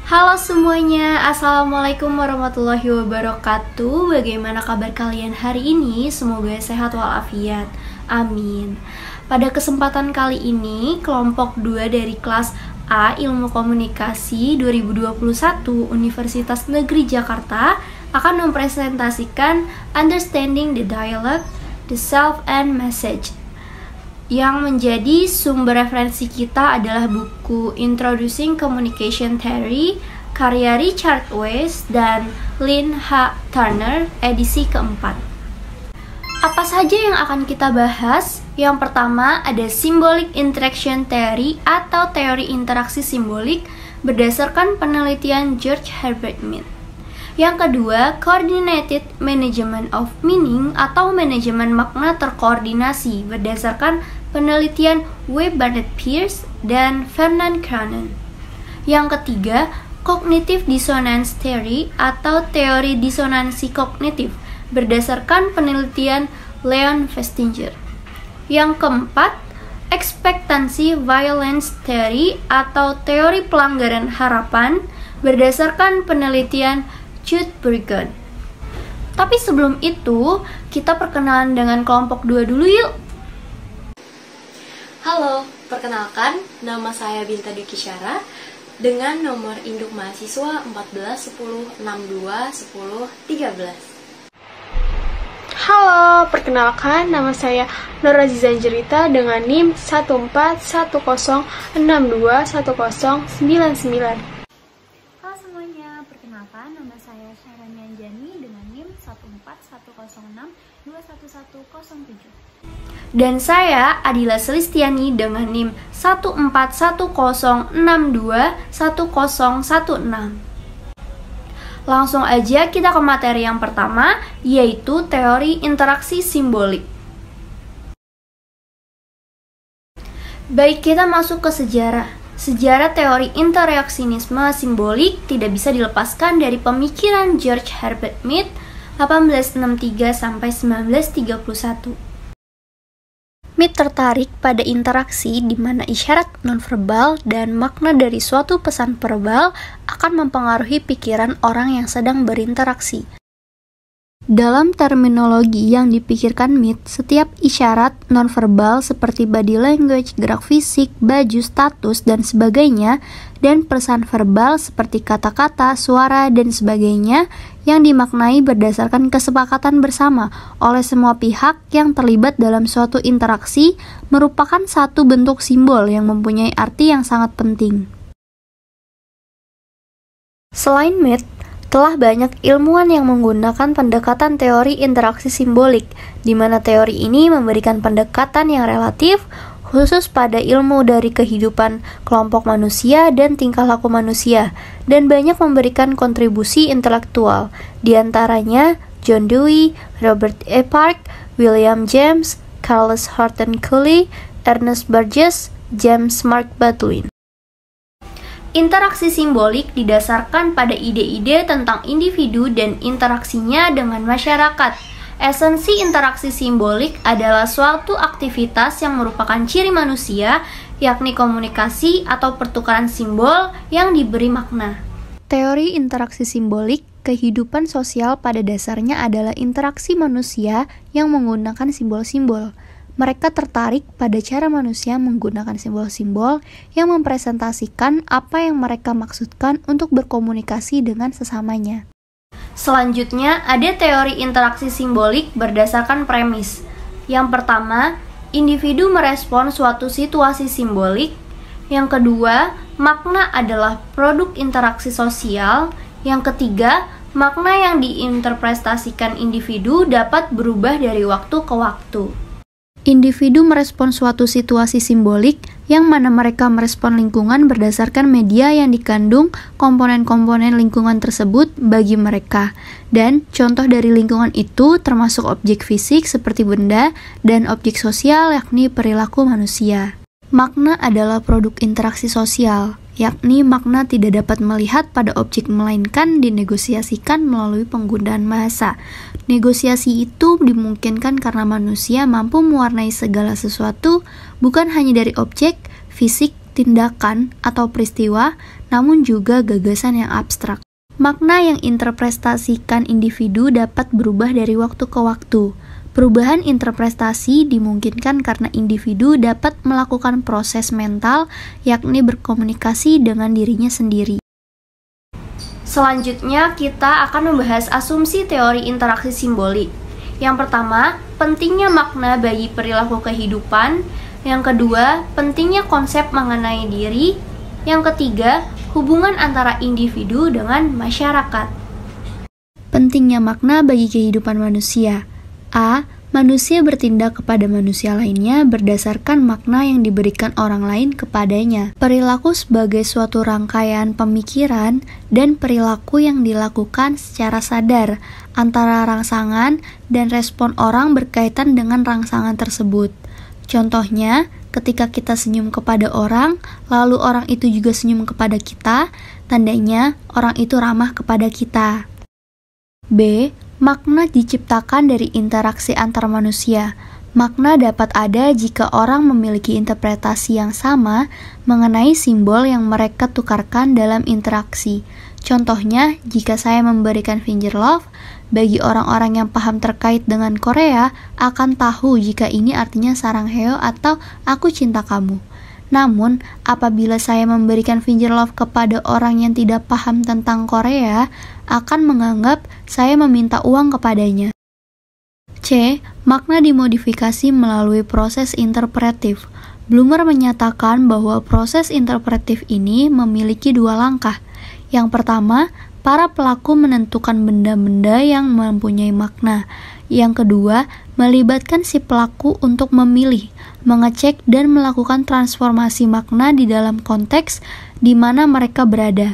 Halo semuanya, Assalamualaikum warahmatullahi wabarakatuh. Bagaimana kabar kalian hari ini? Semoga sehat walafiat, amin. Pada kesempatan kali ini, kelompok 2 dari kelas A Ilmu Komunikasi 2021 Universitas Negeri Jakarta akan mempresentasikan Understanding the Dialogue, the Self and Message. Yang menjadi sumber referensi kita adalah buku Introducing Communication Theory karya Richard Weiss dan Lynn H. Turner edisi keempat. Apa saja yang akan kita bahas? Yang pertama ada Symbolic Interaction Theory atau teori interaksi simbolik berdasarkan penelitian George Herbert Mead. Yang kedua, Coordinated Management of Meaning atau manajemen makna terkoordinasi berdasarkan penelitian W. Barnett Peirce dan Fernand Cronin. Yang ketiga, Cognitive Dissonance Theory atau teori disonansi kognitif berdasarkan penelitian Leon Festinger. Yang keempat, Expectancy Violence Theory atau teori pelanggaran harapan berdasarkan penelitian Jude Burgon. Tapi sebelum itu, kita perkenalan dengan kelompok 2 dulu yuk. Halo, perkenalkan, nama saya Binta Dwi Kisyara dengan nomor induk mahasiswa 14 10 62 10 13. Halo, perkenalkan, nama saya Nur Aziza Jerita dengan NIM 14106210999. Halo semuanya, perkenalkan nama saya Syahrani Anjani dengan NIM 14106211107. Dan saya Adila Selistiani dengan NIM 14106211016. Langsung aja kita ke materi yang pertama, yaitu teori interaksi simbolik. Baik, kita masuk ke sejarah. Sejarah teori interaksionisme simbolik tidak bisa dilepaskan dari pemikiran George Herbert Mead 1863 sampai 1931. Mead tertarik pada interaksi di mana isyarat nonverbal dan makna dari suatu pesan verbal akan mempengaruhi pikiran orang yang sedang berinteraksi. Dalam terminologi yang dipikirkan Mead, setiap isyarat nonverbal seperti body language, gerak fisik, baju, status, dan sebagainya, dan pesan verbal seperti kata-kata, suara, dan sebagainya yang dimaknai berdasarkan kesepakatan bersama oleh semua pihak yang terlibat dalam suatu interaksi merupakan satu bentuk simbol yang mempunyai arti yang sangat penting. Selain Mead, telah banyak ilmuwan yang menggunakan pendekatan teori interaksi simbolik, di mana teori ini memberikan pendekatan yang relatif khusus pada ilmu dari kehidupan kelompok manusia dan tingkah laku manusia, dan banyak memberikan kontribusi intelektual, di antaranya John Dewey, Robert E. Park, William James, Carlos Horton Cooley, Ernest Burgess, James Mark Baldwin. Interaksi simbolik didasarkan pada ide-ide tentang individu dan interaksinya dengan masyarakat. Esensi interaksi simbolik adalah suatu aktivitas yang merupakan ciri manusia, yakni komunikasi atau pertukaran simbol yang diberi makna. Teori interaksi simbolik, kehidupan sosial pada dasarnya adalah interaksi manusia yang menggunakan simbol-simbol. Mereka tertarik pada cara manusia menggunakan simbol-simbol yang mempresentasikan apa yang mereka maksudkan untuk berkomunikasi dengan sesamanya. Selanjutnya, ada teori interaksi simbolik berdasarkan premis. Yang pertama, individu merespon suatu situasi simbolik. Yang kedua, makna adalah produk interaksi sosial. Yang ketiga, makna yang diinterpretasikan individu dapat berubah dari waktu ke waktu. Individu merespon suatu situasi simbolik, yang mana mereka merespon lingkungan berdasarkan media yang dikandung komponen-komponen lingkungan tersebut bagi mereka. Dan contoh dari lingkungan itu termasuk objek fisik seperti benda dan objek sosial yakni perilaku manusia. Makna adalah produk interaksi sosial, yakni makna tidak dapat melihat pada objek melainkan dinegosiasikan melalui penggunaan bahasa. Negosiasi itu dimungkinkan karena manusia mampu mewarnai segala sesuatu bukan hanya dari objek, fisik, tindakan, atau peristiwa, namun juga gagasan yang abstrak. Makna yang interpretasikan individu dapat berubah dari waktu ke waktu. Perubahan interpretasi dimungkinkan karena individu dapat melakukan proses mental, yakni berkomunikasi dengan dirinya sendiri. Selanjutnya, kita akan membahas asumsi teori interaksi simbolik. Yang pertama, pentingnya makna bagi perilaku kehidupan. Yang kedua, pentingnya konsep mengenai diri. Yang ketiga, hubungan antara individu dengan masyarakat. Pentingnya makna bagi kehidupan manusia. A. Manusia bertindak kepada manusia lainnya berdasarkan makna yang diberikan orang lain kepadanya. Perilaku sebagai suatu rangkaian pemikiran dan perilaku yang dilakukan secara sadar antara rangsangan dan respon orang berkaitan dengan rangsangan tersebut. Contohnya, ketika kita senyum kepada orang, lalu orang itu juga senyum kepada kita, tandanya orang itu ramah kepada kita. B. Makna diciptakan dari interaksi antar manusia. Makna dapat ada jika orang memiliki interpretasi yang sama mengenai simbol yang mereka tukarkan dalam interaksi. Contohnya, jika saya memberikan finger love, bagi orang-orang yang paham terkait dengan Korea akan tahu jika ini artinya sarangheo atau aku cinta kamu. Namun, apabila saya memberikan finger love kepada orang yang tidak paham tentang Korea, akan menganggap saya meminta uang kepadanya. C. Makna dimodifikasi melalui proses interpretif. Bloomer menyatakan bahwa proses interpretif ini memiliki dua langkah. Yang pertama, para pelaku menentukan benda-benda yang mempunyai makna. Yang kedua, melibatkan si pelaku untuk memilih, mengecek, dan melakukan transformasi makna di dalam konteks di mana mereka berada.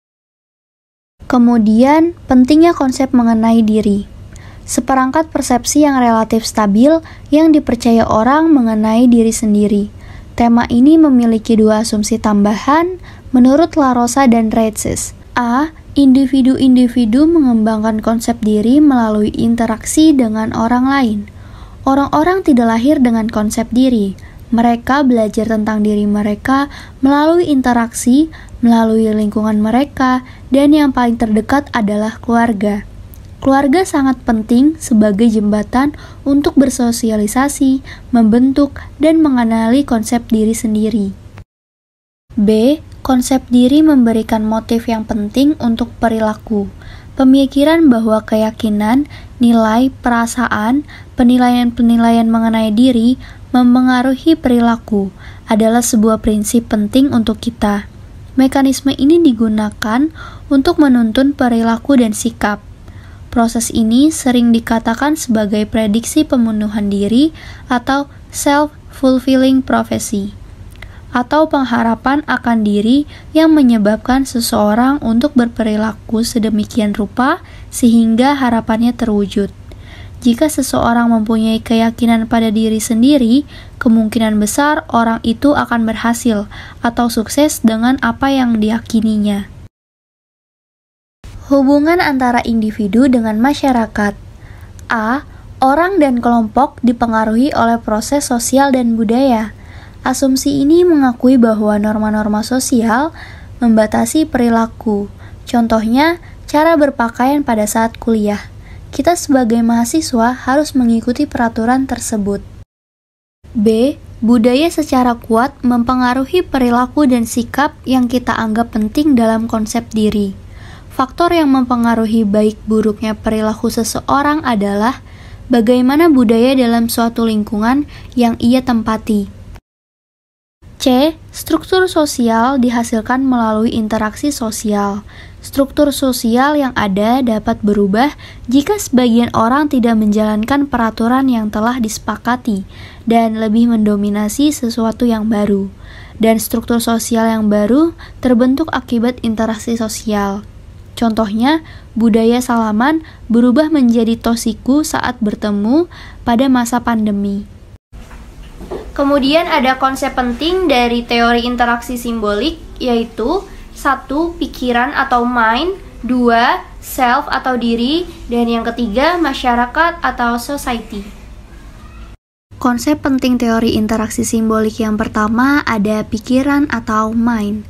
Kemudian, pentingnya konsep mengenai diri. Seperangkat persepsi yang relatif stabil yang dipercaya orang mengenai diri sendiri. Tema ini memiliki dua asumsi tambahan menurut La Rosa dan Reitses. A. Individu-individu mengembangkan konsep diri melalui interaksi dengan orang lain. Orang-orang tidak lahir dengan konsep diri. Mereka belajar tentang diri mereka melalui interaksi, melalui lingkungan mereka, dan yang paling terdekat adalah keluarga. Keluarga sangat penting sebagai jembatan untuk bersosialisasi, membentuk, dan mengenali konsep diri sendiri. B. Konsep diri memberikan motif yang penting untuk perilaku. Pemikiran bahwa keyakinan, nilai, perasaan, penilaian-penilaian mengenai diri mempengaruhi perilaku adalah sebuah prinsip penting untuk kita. Mekanisme ini digunakan untuk menuntun perilaku dan sikap. Proses ini sering dikatakan sebagai prediksi pembunuhan diri atau self-fulfilling prophecy, atau pengharapan akan diri yang menyebabkan seseorang untuk berperilaku sedemikian rupa sehingga harapannya terwujud. Jika seseorang mempunyai keyakinan pada diri sendiri, kemungkinan besar orang itu akan berhasil atau sukses dengan apa yang diyakininya. Hubungan antara individu dengan masyarakat. A. Orang dan kelompok dipengaruhi oleh proses sosial dan budaya. Asumsi ini mengakui bahwa norma-norma sosial membatasi perilaku. Contohnya, cara berpakaian pada saat kuliah. Kita sebagai mahasiswa harus mengikuti peraturan tersebut. B. Budaya secara kuat mempengaruhi perilaku dan sikap yang kita anggap penting dalam konsep diri. Faktor yang mempengaruhi baik buruknya perilaku seseorang adalah bagaimana budaya dalam suatu lingkungan yang ia tempati. C. Struktur sosial dihasilkan melalui interaksi sosial. Struktur sosial yang ada dapat berubah jika sebagian orang tidak menjalankan peraturan yang telah disepakati dan lebih mendominasi sesuatu yang baru. Dan struktur sosial yang baru terbentuk akibat interaksi sosial. Contohnya, budaya salaman berubah menjadi tosiku saat bertemu pada masa pandemi. Kemudian ada konsep penting dari teori interaksi simbolik, yaitu 1. Pikiran atau mind, 2. Self atau diri, dan yang ketiga masyarakat atau society. Konsep penting teori interaksi simbolik yang pertama ada pikiran atau mind.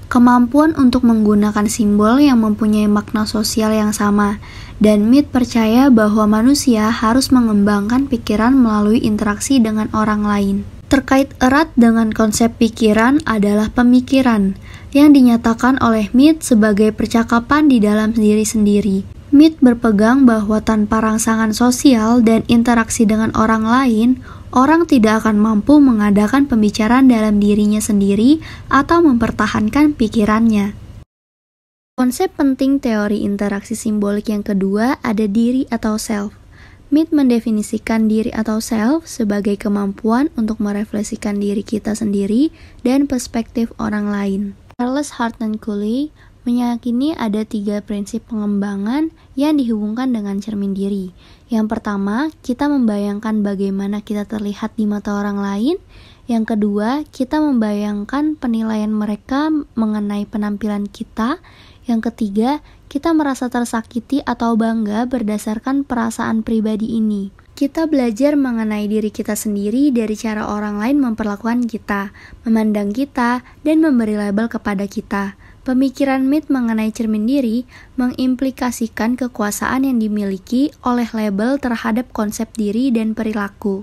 kemampuan untuk menggunakan simbol yang mempunyai makna sosial yang sama, dan Mead percaya bahwa manusia harus mengembangkan pikiran melalui interaksi dengan orang lain. Terkait erat dengan konsep pikiran adalah pemikiran, yang dinyatakan oleh Mead sebagai percakapan di dalam diri sendiri. Mead berpegang bahwa tanpa rangsangan sosial dan interaksi dengan orang lain, orang tidak akan mampu mengadakan pembicaraan dalam dirinya sendiri atau mempertahankan pikirannya. Konsep penting teori interaksi simbolik yang kedua ada diri atau self. Mead mendefinisikan diri atau self sebagai kemampuan untuk merefleksikan diri kita sendiri dan perspektif orang lain. Charles Hartnett Cooley meyakini ada 3 prinsip pengembangan yang dihubungkan dengan cermin diri. Yang pertama, kita membayangkan bagaimana kita terlihat di mata orang lain. Yang kedua, kita membayangkan penilaian mereka mengenai penampilan kita. Yang ketiga, kita merasa tersakiti atau bangga berdasarkan perasaan pribadi ini. Kita belajar mengenai diri kita sendiri dari cara orang lain memperlakukan kita, memandang kita, dan memberi label kepada kita. Pemikiran Mead mengenai cermin diri mengimplikasikan kekuasaan yang dimiliki oleh label terhadap konsep diri dan perilaku.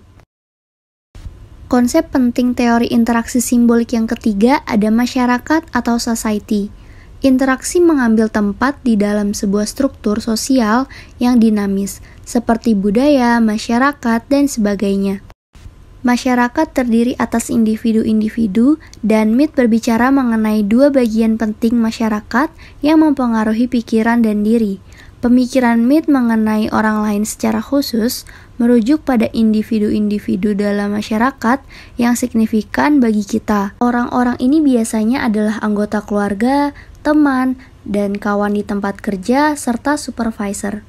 Konsep penting teori interaksi simbolik yang ketiga ada masyarakat atau society. Interaksi mengambil tempat di dalam sebuah struktur sosial yang dinamis, seperti budaya, masyarakat, dan sebagainya. Masyarakat terdiri atas individu-individu, dan Mead berbicara mengenai 2 bagian penting masyarakat yang mempengaruhi pikiran dan diri. Pemikiran Mead mengenai orang lain secara khusus merujuk pada individu-individu dalam masyarakat yang signifikan bagi kita. Orang-orang ini biasanya adalah anggota keluarga, teman, dan kawan di tempat kerja, serta supervisor.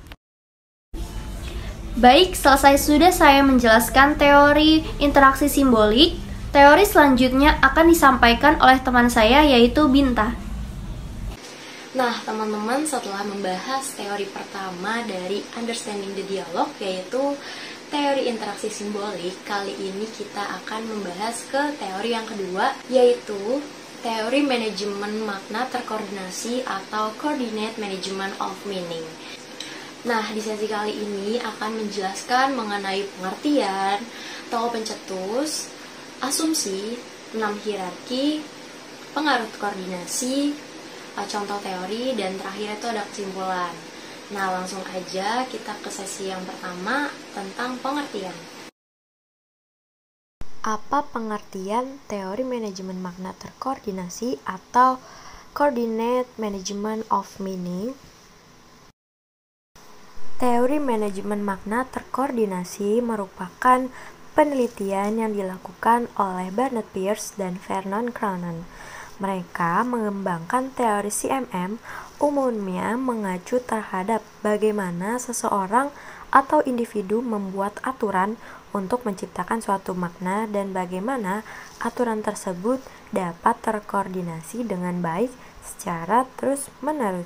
Baik, selesai sudah saya menjelaskan teori interaksi simbolik. Teori selanjutnya akan disampaikan oleh teman saya, yaitu Binta. Nah, teman-teman, setelah membahas teori pertama dari Understanding the Dialogue, yaitu teori interaksi simbolik, kali ini kita akan membahas ke teori yang kedua, yaitu teori manajemen makna terkoordinasi atau Coordinate Management of Meaning. Nah, di sesi kali ini akan menjelaskan mengenai pengertian, tokoh pencetus, asumsi, 6 hierarki, pengaruh koordinasi, contoh teori, dan terakhir itu ada kesimpulan. Nah, langsung aja kita ke sesi yang pertama tentang pengertian. Apa pengertian teori manajemen makna terkoordinasi atau Coordinate Management of Meaning? Teori manajemen makna terkoordinasi merupakan penelitian yang dilakukan oleh Barnett Peirce dan Vernon Cronin. Mereka mengembangkan teori CMM umumnya mengacu terhadap bagaimana seseorang atau individu membuat aturan untuk menciptakan suatu makna dan bagaimana aturan tersebut dapat terkoordinasi dengan baik secara terus-menerus.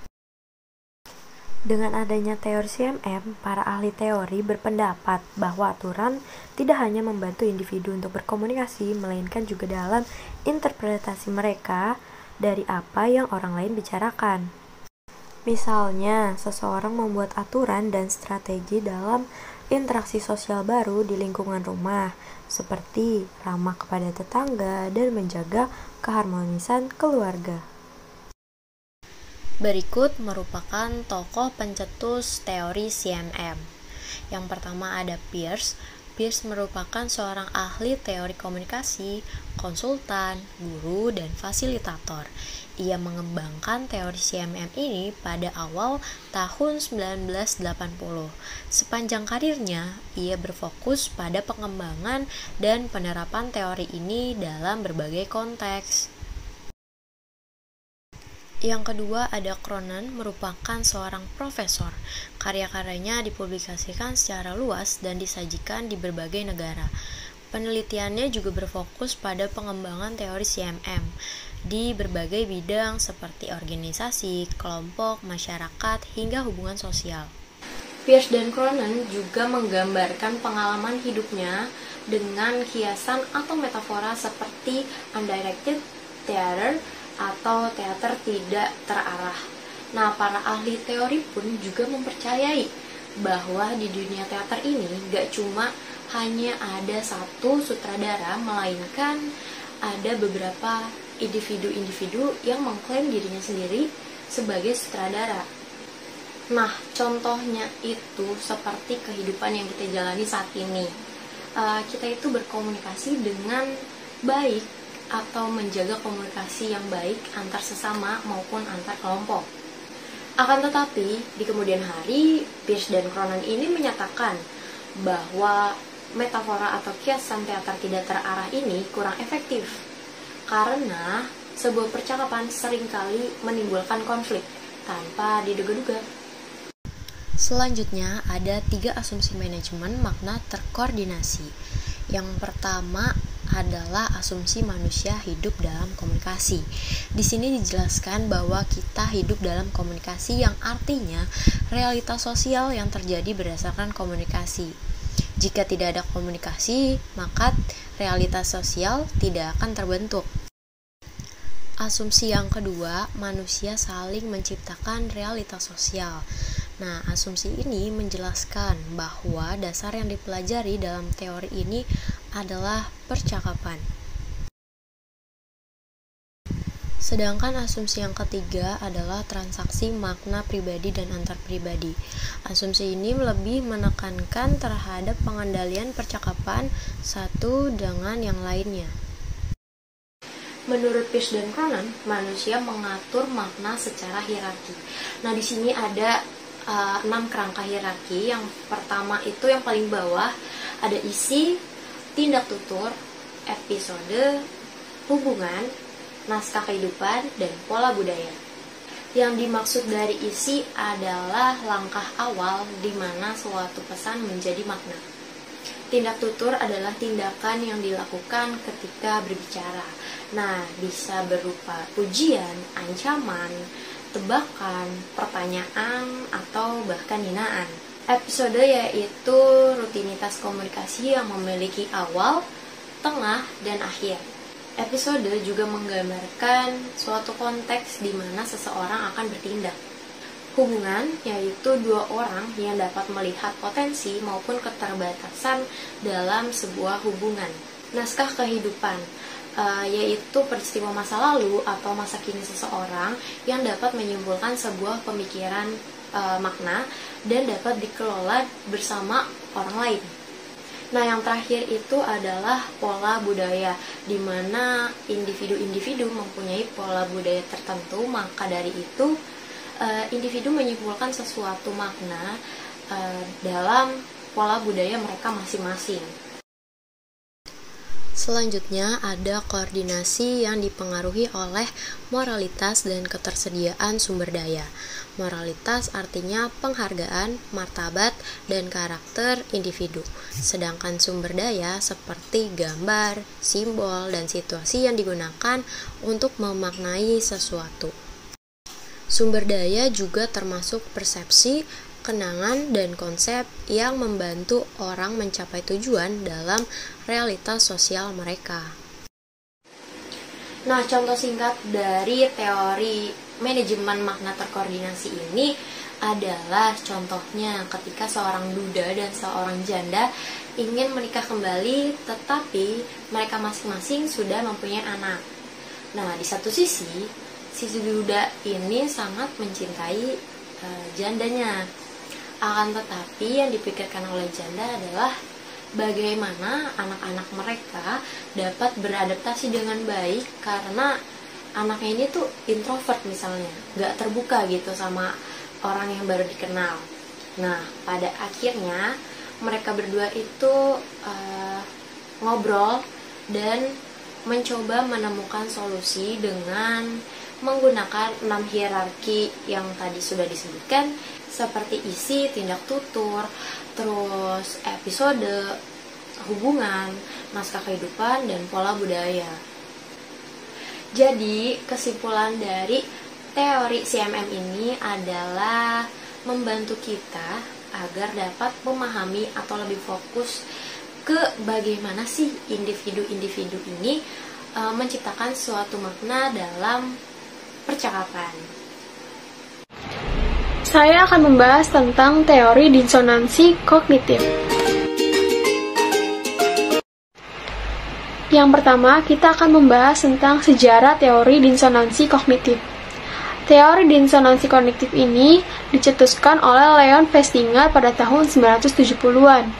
Dengan adanya teori CMM, para ahli teori berpendapat bahwa aturan tidak hanya membantu individu untuk berkomunikasi, melainkan juga dalam interpretasi mereka dari apa yang orang lain bicarakan. Misalnya, seseorang membuat aturan dan strategi dalam interaksi sosial baru di lingkungan rumah, seperti ramah kepada tetangga dan menjaga keharmonisan keluarga. Berikut merupakan tokoh pencetus teori CMM. Yang pertama ada Peirce. Peirce merupakan seorang ahli teori komunikasi, konsultan, guru, dan fasilitator. Ia mengembangkan teori CMM ini pada awal tahun 1980. Sepanjang karirnya, ia berfokus pada pengembangan dan penerapan teori ini dalam berbagai konteks. Yang kedua ada Cronin, merupakan seorang profesor. Karya-karyanya dipublikasikan secara luas dan disajikan di berbagai negara. Penelitiannya juga berfokus pada pengembangan teori CMM di berbagai bidang seperti organisasi, kelompok, masyarakat, hingga hubungan sosial. Peirce dan Cronin juga menggambarkan pengalaman hidupnya dengan kiasan atau metafora seperti undirected theater, atau teater tidak terarah. Nah, para ahli teori pun juga mempercayai bahwa di dunia teater ini gak cuma hanya ada satu sutradara, melainkan ada beberapa individu-individu yang mengklaim dirinya sendiri sebagai sutradara. Nah, contohnya itu seperti kehidupan yang kita jalani saat ini. Kita itu berkomunikasi dengan baik atau menjaga komunikasi yang baik antar sesama maupun antar kelompok. Akan tetapi, di kemudian hari, Peirce dan Cronon ini menyatakan bahwa metafora atau kiasan teater tidak terarah ini kurang efektif karena sebuah percakapan seringkali menimbulkan konflik tanpa diduga-duga. Selanjutnya ada 3 asumsi manajemen makna terkoordinasi. Yang pertama adalah asumsi manusia hidup dalam komunikasi. Di sini dijelaskan bahwa kita hidup dalam komunikasi yang artinya realitas sosial yang terjadi berdasarkan komunikasi. Jika tidak ada komunikasi, maka realitas sosial tidak akan terbentuk. Asumsi yang kedua, manusia saling menciptakan realitas sosial. Nah, asumsi ini menjelaskan bahwa dasar yang dipelajari dalam teori ini adalah percakapan. Sedangkan asumsi yang ketiga adalah transaksi makna pribadi dan antar pribadi. Asumsi ini lebih menekankan terhadap pengendalian percakapan satu dengan yang lainnya. Menurut Peirce dan Cronon, manusia mengatur makna secara hierarki. Nah, di sini ada 6 kerangka hierarki. Yang pertama itu yang paling bawah ada isi, tindak tutur, episode, hubungan, naskah kehidupan, dan pola budaya. Yang dimaksud dari isi adalah langkah awal di mana suatu pesan menjadi makna. Tindak tutur adalah tindakan yang dilakukan ketika berbicara. Nah, bisa berupa pujian, ancaman, tebakan, pertanyaan, atau bahkan hinaan. Episode yaitu rutinitas komunikasi yang memiliki awal, tengah, dan akhir. Episode juga menggambarkan suatu konteks di mana seseorang akan bertindak. Hubungan yaitu 2 orang yang dapat melihat potensi maupun keterbatasan dalam sebuah hubungan. Naskah kehidupan yaitu peristiwa masa lalu atau masa kini seseorang yang dapat menyimpulkan sebuah pemikiran makna dan dapat dikelola bersama orang lain. Nah, yang terakhir itu adalah pola budaya, di mana individu-individu mempunyai pola budaya tertentu, maka dari itu individu menyimpulkan sesuatu makna dalam pola budaya mereka masing-masing. Selanjutnya ada koordinasi yang dipengaruhi oleh moralitas dan ketersediaan sumber daya. Moralitas artinya penghargaan, martabat, dan karakter individu. Sedangkan sumber daya seperti gambar, simbol, dan situasi yang digunakan untuk memaknai sesuatu. Sumber daya juga termasuk persepsi, kenangan, dan konsep yang membantu orang mencapai tujuan dalam realitas sosial mereka. Nah, contoh singkat dari teori manajemen makna terkoordinasi ini adalah contohnya ketika seorang duda dan seorang janda ingin menikah kembali, tetapi mereka masing-masing sudah mempunyai anak. Nah, di satu sisi, si duda ini sangat mencintai jandanya. Akan tetapi yang dipikirkan oleh janda adalah bagaimana anak-anak mereka dapat beradaptasi dengan baik, karena anaknya ini tuh introvert misalnya, gak terbuka gitu sama orang yang baru dikenal. Nah, pada akhirnya mereka berdua itu ngobrol dan mencoba menemukan solusi dengan menggunakan 6 hierarki yang tadi sudah disebutkan, seperti isi, tindak tutur, terus episode, hubungan, naskah kehidupan, dan pola budaya. Jadi, kesimpulan dari teori CMM ini adalah membantu kita agar dapat memahami atau lebih fokus ke bagaimana sih individu-individu ini menciptakan suatu makna dalam percakapan. Saya akan membahas tentang teori disonansi kognitif. Yang pertama, kita akan membahas tentang sejarah teori disonansi kognitif. Teori disonansi kognitif ini dicetuskan oleh Leon Festinger pada tahun 1970-an.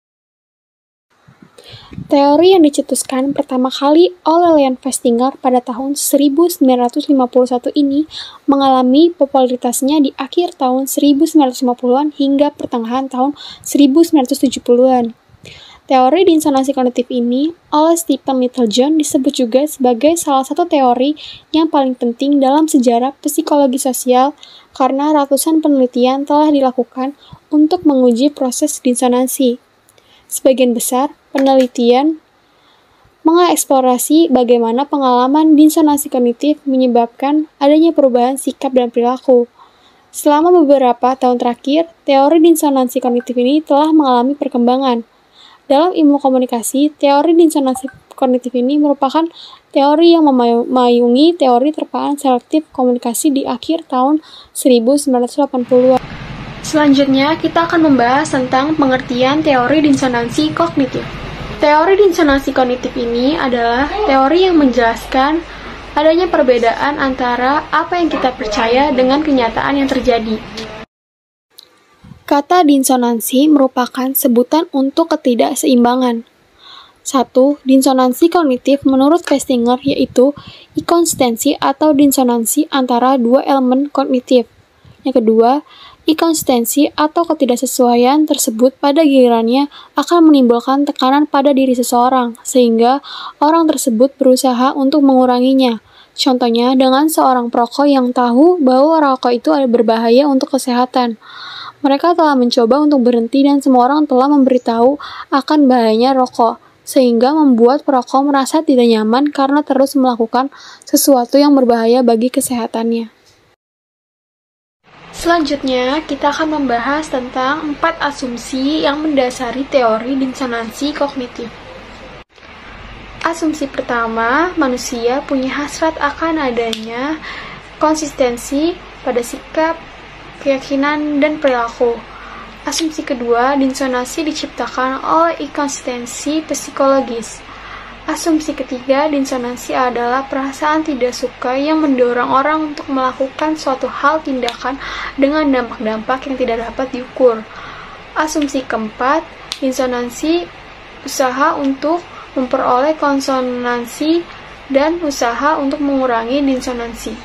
Teori yang dicetuskan pertama kali oleh Leon Festinger pada tahun 1951 ini mengalami popularitasnya di akhir tahun 1950-an hingga pertengahan tahun 1970-an. Teori disonansi kognitif ini oleh Stephen Littlejohn disebut juga sebagai salah satu teori yang paling penting dalam sejarah psikologi sosial karena ratusan penelitian telah dilakukan untuk menguji proses disonansi. Sebagian besar penelitian mengeksplorasi bagaimana pengalaman disonansi kognitif menyebabkan adanya perubahan sikap dan perilaku. Selama beberapa tahun terakhir, teori disonansi kognitif ini telah mengalami perkembangan. Dalam ilmu komunikasi, teori disonansi kognitif ini merupakan teori yang memayungi teori terpaan selektif komunikasi di akhir tahun 1980-an. Selanjutnya, kita akan membahas tentang pengertian teori disonansi kognitif. Teori disonansi kognitif ini adalah teori yang menjelaskan adanya perbedaan antara apa yang kita percaya dengan kenyataan yang terjadi. Kata disonansi merupakan sebutan untuk ketidakseimbangan. 1. Disonansi kognitif menurut Festinger yaitu inkonsistensi atau disonansi antara dua elemen kognitif. Yang kedua, inkonsistensi atau ketidaksesuaian tersebut pada gilirannya akan menimbulkan tekanan pada diri seseorang, sehingga orang tersebut berusaha untuk menguranginya. Contohnya dengan seorang perokok yang tahu bahwa rokok itu berbahaya untuk kesehatan. Mereka telah mencoba untuk berhenti dan semua orang telah memberitahu akan bahayanya rokok, sehingga membuat perokok merasa tidak nyaman karena terus melakukan sesuatu yang berbahaya bagi kesehatannya. Selanjutnya, kita akan membahas tentang 4 asumsi yang mendasari teori disonansi kognitif. Asumsi pertama, manusia punya hasrat akan adanya konsistensi pada sikap, keyakinan, dan perilaku. Asumsi kedua, disonansi diciptakan oleh inkonsistensi psikologis. Asumsi ketiga, disonansi adalah perasaan tidak suka yang mendorong orang untuk melakukan suatu hal tindakan dengan dampak-dampak yang tidak dapat diukur. Asumsi keempat, disonansi usaha untuk memperoleh konsonansi dan usaha untuk mengurangi disonansi.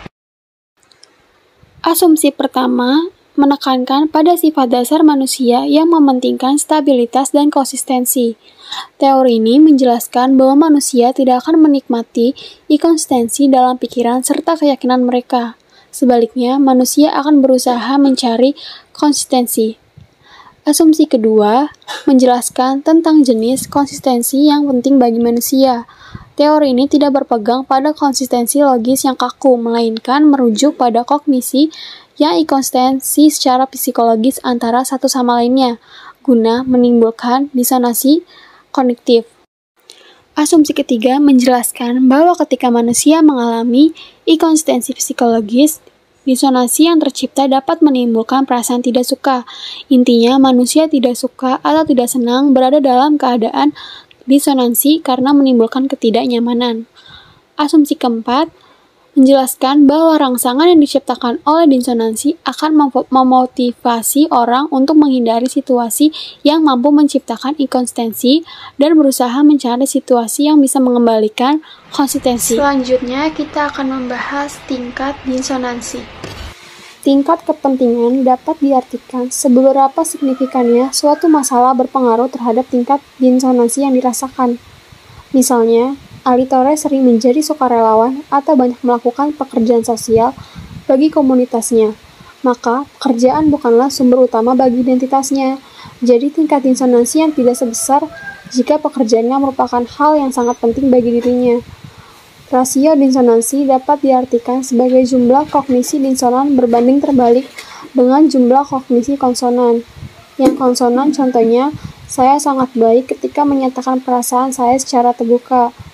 Asumsi pertama menekankan pada sifat dasar manusia yang mementingkan stabilitas dan konsistensi. Teori ini menjelaskan bahwa manusia tidak akan menikmati inkonsistensi dalam pikiran serta keyakinan mereka. Sebaliknya, manusia akan berusaha mencari konsistensi. Asumsi kedua menjelaskan tentang jenis konsistensi yang penting bagi manusia. Teori ini tidak berpegang pada konsistensi logis yang kaku, melainkan merujuk pada kognisi yang inkonsistensi secara psikologis antara satu sama lainnya, guna menimbulkan disonansi kognitif. Asumsi ketiga menjelaskan bahwa ketika manusia mengalami inkonsistensi psikologis, disonansi yang tercipta dapat menimbulkan perasaan tidak suka. Intinya, manusia tidak suka atau tidak senang berada dalam keadaan disonansi karena menimbulkan ketidaknyamanan. Asumsi keempat menjelaskan bahwa rangsangan yang diciptakan oleh disonansi akan memotivasi orang untuk menghindari situasi yang mampu menciptakan inkonsistensi dan berusaha mencari situasi yang bisa mengembalikan konsistensi. Selanjutnya, kita akan membahas tingkat disonansi. Tingkat kepentingan dapat diartikan seberapa signifikannya suatu masalah berpengaruh terhadap tingkat disonansi yang dirasakan. Misalnya, Ali Torres sering menjadi sukarelawan atau banyak melakukan pekerjaan sosial bagi komunitasnya, maka pekerjaan bukanlah sumber utama bagi identitasnya. Jadi tingkat disonansi yang tidak sebesar jika pekerjaannya merupakan hal yang sangat penting bagi dirinya. Rasio disonansi dapat diartikan sebagai jumlah kognisi disonan berbanding terbalik dengan jumlah kognisi konsonan. Yang konsonan contohnya, saya sangat baik ketika menyatakan perasaan saya secara terbuka.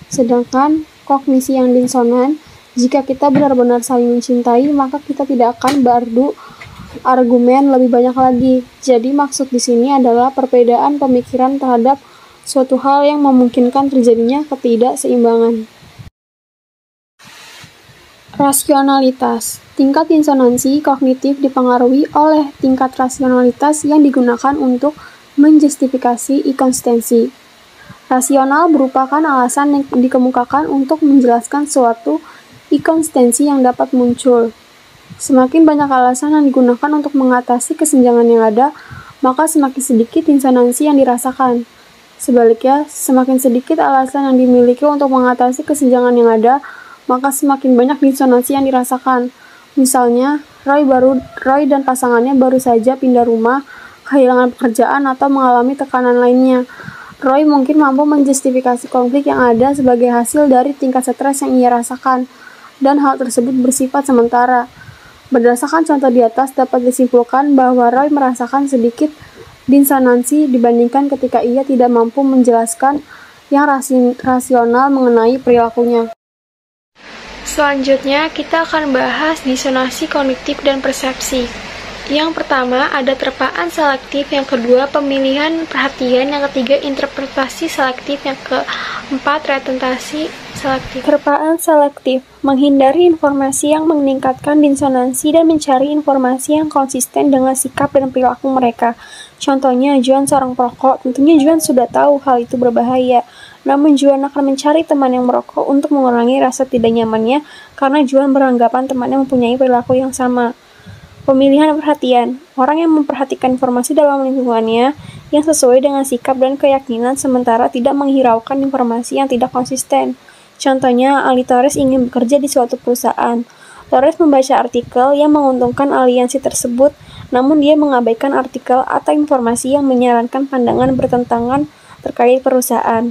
Sedangkan kognisi yang dinsonan, jika kita benar-benar saling mencintai, maka kita tidak akan beradu argumen lebih banyak lagi. Jadi maksud di sini adalah perbedaan pemikiran terhadap suatu hal yang memungkinkan terjadinya ketidakseimbangan. Rasionalitas. Tingkat insonansi kognitif dipengaruhi oleh tingkat rasionalitas yang digunakan untuk menjustifikasi inkonsistensi. Rasional merupakan alasan yang dikemukakan untuk menjelaskan suatu inkonsistensi yang dapat muncul. Semakin banyak alasan yang digunakan untuk mengatasi kesenjangan yang ada, maka semakin sedikit insonansi yang dirasakan. Sebaliknya, semakin sedikit alasan yang dimiliki untuk mengatasi kesenjangan yang ada, maka semakin banyak disonansi yang dirasakan. Misalnya, Roy dan pasangannya baru saja pindah rumah, kehilangan pekerjaan, atau mengalami tekanan lainnya. Roy mungkin mampu menjustifikasi konflik yang ada sebagai hasil dari tingkat stres yang ia rasakan, dan hal tersebut bersifat sementara. Berdasarkan contoh di atas, dapat disimpulkan bahwa Roy merasakan sedikit disonansi dibandingkan ketika ia tidak mampu menjelaskan yang rasional mengenai perilakunya. Selanjutnya, kita akan bahas disonansi kognitif dan persepsi. Yang pertama, ada terpaan selektif, yang kedua, pemilihan perhatian, yang ketiga, interpretasi selektif, yang keempat, retentasi selektif. Terpaan selektif menghindari informasi yang meningkatkan disonansi dan mencari informasi yang konsisten dengan sikap dan perilaku mereka. Contohnya, Juan seorang perokok, tentunya Juan sudah tahu hal itu berbahaya. Namun Juan akan mencari teman yang merokok untuk mengurangi rasa tidak nyamannya karena Juan beranggapan temannya mempunyai perilaku yang sama. Pemilihan perhatian. Orang yang memperhatikan informasi dalam lingkungannya yang sesuai dengan sikap dan keyakinan sementara tidak menghiraukan informasi yang tidak konsisten. Contohnya, ahli Torres ingin bekerja di suatu perusahaan. Torres membaca artikel yang menguntungkan aliansi tersebut, namun dia mengabaikan artikel atau informasi yang menyarankan pandangan bertentangan terkait perusahaan.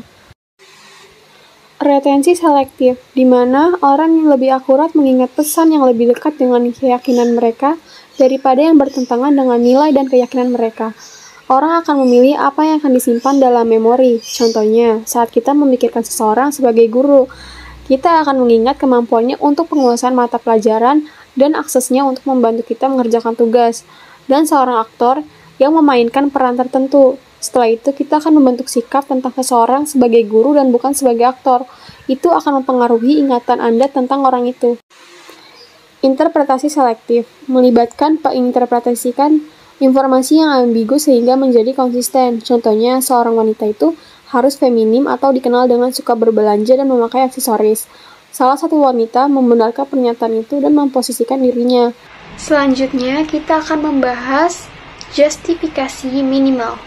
Retensi selektif, di mana orang yang lebih akurat mengingat pesan yang lebih dekat dengan keyakinan mereka daripada yang bertentangan dengan nilai dan keyakinan mereka. Orang akan memilih apa yang akan disimpan dalam memori. Contohnya, saat kita memikirkan seseorang sebagai guru, kita akan mengingat kemampuannya untuk penguasaan mata pelajaran dan aksesnya untuk membantu kita mengerjakan tugas, dan seorang aktor yang memainkan peran tertentu. Setelah itu, kita akan membentuk sikap tentang seseorang sebagai guru dan bukan sebagai aktor. Itu akan mempengaruhi ingatan Anda tentang orang itu. Interpretasi selektif melibatkan menginterpretasikan informasi yang ambigu sehingga menjadi konsisten. Contohnya, seorang wanita itu harus feminim atau dikenal dengan suka berbelanja dan memakai aksesoris. Salah satu wanita membenarkan pernyataan itu dan memposisikan dirinya. Selanjutnya, kita akan membahas justifikasi minimal.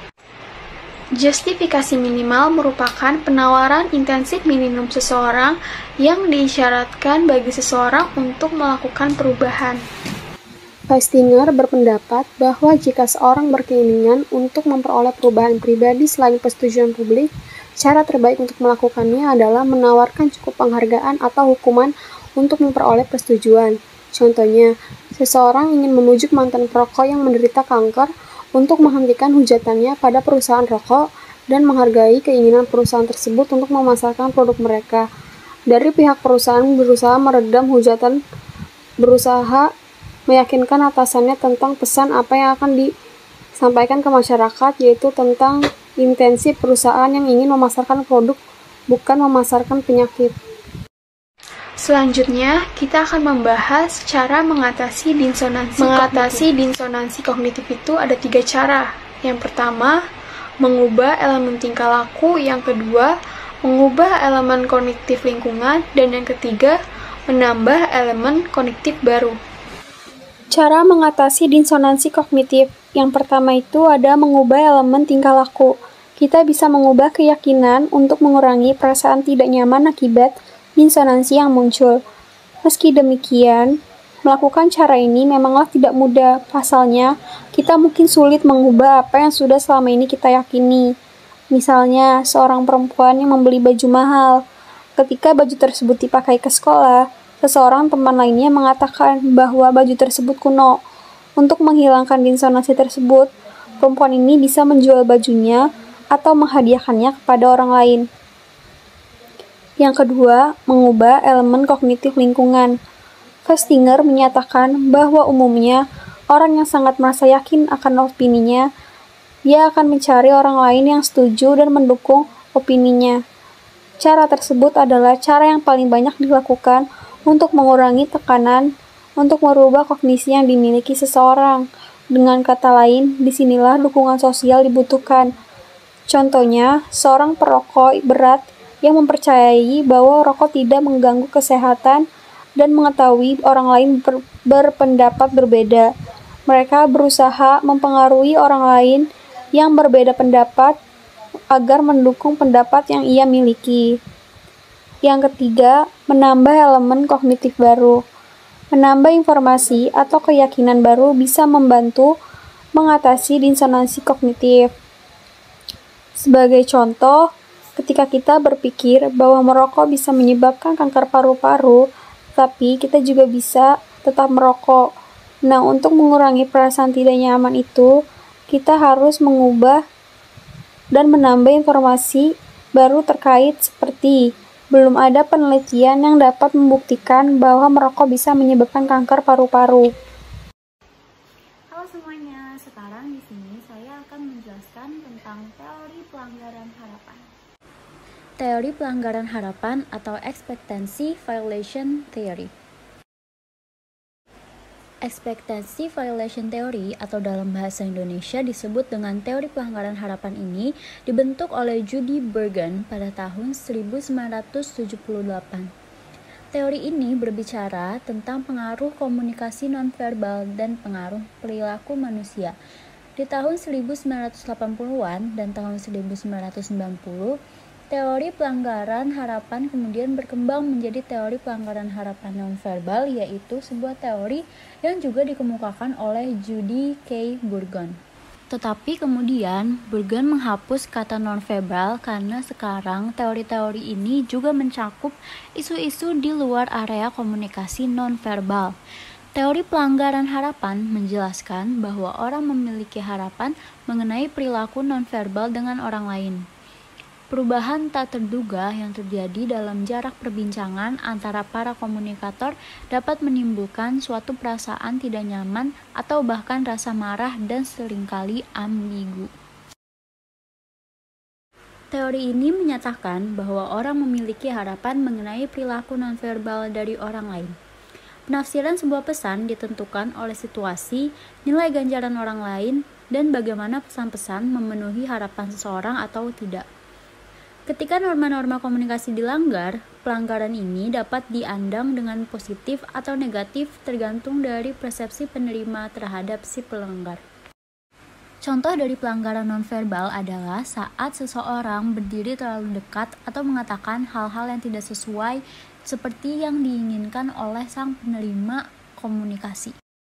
Justifikasi minimal merupakan penawaran intensif minimum seseorang yang diisyaratkan bagi seseorang untuk melakukan perubahan. Festinger berpendapat bahwa jika seorang berkeinginan untuk memperoleh perubahan pribadi selain persetujuan publik, cara terbaik untuk melakukannya adalah menawarkan cukup penghargaan atau hukuman untuk memperoleh persetujuan. Contohnya, seseorang ingin memujuk mantan perokok yang menderita kanker untuk menghentikan hujatannya pada perusahaan rokok dan menghargai keinginan perusahaan tersebut untuk memasarkan produk mereka. Dari pihak perusahaan berusaha meredam hujatan, berusaha meyakinkan atasannya tentang pesan apa yang akan disampaikan ke masyarakat, yaitu tentang intensi perusahaan yang ingin memasarkan produk, bukan memasarkan penyakit. Selanjutnya, kita akan membahas cara mengatasi disonansi. Mengatasi disonansi kognitif itu ada 3 cara. Yang pertama, mengubah elemen tingkah laku. Yang kedua, mengubah elemen kognitif lingkungan. Dan yang ketiga, menambah elemen kognitif baru. Cara mengatasi disonansi kognitif. Yang pertama itu ada mengubah elemen tingkah laku. Kita bisa mengubah keyakinan untuk mengurangi perasaan tidak nyaman akibat disonansi yang muncul. Meski demikian, melakukan cara ini memanglah tidak mudah. Pasalnya, kita mungkin sulit mengubah apa yang sudah selama ini kita yakini. Misalnya, seorang perempuan yang membeli baju mahal. Ketika baju tersebut dipakai ke sekolah, seseorang teman lainnya mengatakan bahwa baju tersebut kuno. Untuk menghilangkan disonansi tersebut, perempuan ini bisa menjual bajunya atau menghadiahkannya kepada orang lain. Yang kedua, mengubah elemen kognitif lingkungan. Festinger menyatakan bahwa umumnya orang yang sangat merasa yakin akan opininya, dia akan mencari orang lain yang setuju dan mendukung opininya. Cara tersebut adalah cara yang paling banyak dilakukan untuk mengurangi tekanan untuk merubah kognisi yang dimiliki seseorang. Dengan kata lain, disinilah dukungan sosial dibutuhkan. Contohnya, seorang perokok berat yang mempercayai bahwa rokok tidak mengganggu kesehatan dan mengetahui orang lain berpendapat berbeda. Mereka berusaha mempengaruhi orang lain yang berbeda pendapat agar mendukung pendapat yang ia miliki. Yang ketiga, menambah elemen kognitif baru. Menambah informasi atau keyakinan baru bisa membantu mengatasi disonansi kognitif. Sebagai contoh, ketika kita berpikir bahwa merokok bisa menyebabkan kanker paru-paru, tapi kita juga bisa tetap merokok. Nah, untuk mengurangi perasaan tidak nyaman itu, kita harus mengubah dan menambah informasi baru terkait seperti belum ada penelitian yang dapat membuktikan bahwa merokok bisa menyebabkan kanker paru-paru. Halo semuanya, sekarang di sini saya akan menjelaskan tentang teori pelanggaran harapan. Teori pelanggaran harapan atau expectancy violation theory. Expectancy violation theory atau dalam bahasa Indonesia disebut dengan teori pelanggaran harapan ini dibentuk oleh Judy Bergen pada tahun 1978. Teori ini berbicara tentang pengaruh komunikasi nonverbal dan pengaruh perilaku manusia. Di tahun 1980-an dan tahun 1990, teori pelanggaran harapan kemudian berkembang menjadi teori pelanggaran harapan nonverbal, yaitu sebuah teori yang juga dikemukakan oleh Judy K. Bergen. Tetapi kemudian Bergen menghapus kata nonverbal karena sekarang teori-teori ini juga mencakup isu-isu di luar area komunikasi nonverbal. Teori pelanggaran harapan menjelaskan bahwa orang memiliki harapan mengenai perilaku nonverbal dengan orang lain. Perubahan tak terduga yang terjadi dalam jarak perbincangan antara para komunikator dapat menimbulkan suatu perasaan tidak nyaman atau bahkan rasa marah dan seringkali ambigu. Teori ini menyatakan bahwa orang memiliki harapan mengenai perilaku nonverbal dari orang lain. Penafsiran sebuah pesan ditentukan oleh situasi, nilai ganjaran orang lain, dan bagaimana pesan-pesan memenuhi harapan seseorang atau tidak. Ketika norma-norma komunikasi dilanggar, pelanggaran ini dapat diandang dengan positif atau negatif tergantung dari persepsi penerima terhadap si pelanggar. Contoh dari pelanggaran nonverbal adalah saat seseorang berdiri terlalu dekat atau mengatakan hal-hal yang tidak sesuai seperti yang diinginkan oleh sang penerima komunikasi.